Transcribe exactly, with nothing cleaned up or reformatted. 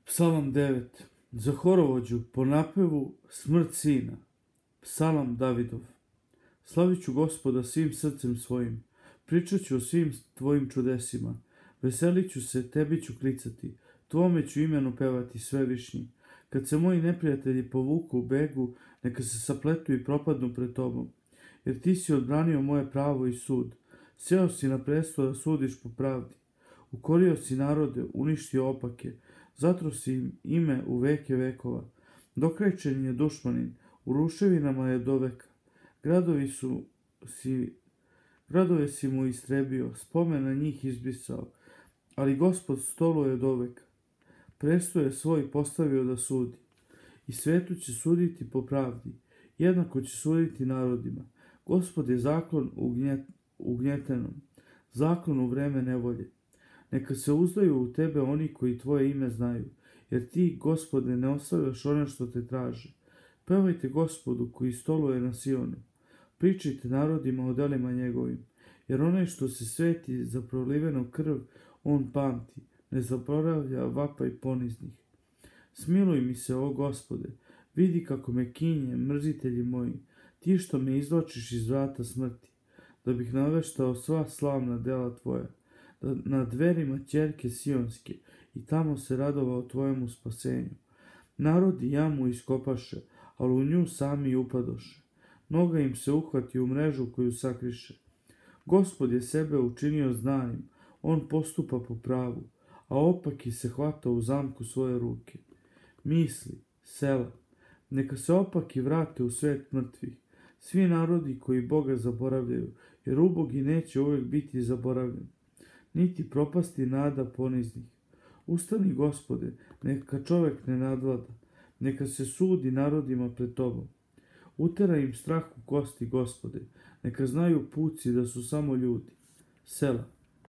Psalam devet. Za horovođu po napevu smrt sina. Psalam Davidov. Slavit ću Gospoda svim srcem svojim, pričat ću o svim tvojim čudesima, veselit ću se, tebi ću klicati, tvome ću imenu pevati svevišnji. Kad se moji neprijatelji povuku u begu, neka se sapletu i propadnu pred tobom, jer ti si odbranio moje pravo i sud. Seo si na presto da sudiš po pravdi. Ukorio si narode, uništio opake, zatro si im ime u veke vekova. Dokrajčen je dušmanin, u ruševinama je doveka. Gradovi su si, gradove si mu istrebio, spomen na njih izbrisao, ali Gospod stoluje doveka. Presto je svoj postavio da sudi. I svetu će suditi po pravdi, jednako će suditi narodima. Gospod je zaklon ugnjet, ugnjetenom, zaklon u vreme nevolje. Neka se uzdaju u tebe oni koji tvoje ime znaju, jer ti, Gospode, ne ostavljaš one što te traže. Pevajte Gospodu koji stoluje na Sionu. Pričajte narodima o delima njegovim, jer onaj što se sveti za prolivenu krv, on pamti, ne zaboravlja vapaj poniznih. Smiluj mi se, o Gospode, vidi kako me kinje mrzitelji moji, ti što me izvlačiš iz vrata smrti, da bih naveštao sva slavna dela tvoja, da na dverima ćerke Sionske i tamo se radovao tvojemu spasenju. Narodi jamu iskopaše, ali u nju sami upadoše. Noga im se uhvati u mrežu koju sakriše. Gospod je sebe učinio znanim, on postupa po pravu, a opaki se hvata u zamku svoje ruke. Misli, sela, neka se opaki vrate u svet mrtvih, svi narodi koji Boga zaboravljaju, jer ubogi neće uvek biti zaboravljen, niti propasti nada poniznih. Ustani, Gospode, neka čovek ne nadvlada, neka se sudi narodima pred tobom. Utera im strah u kosti, Gospode, neka znaju puci da su samo ljudi. Sela.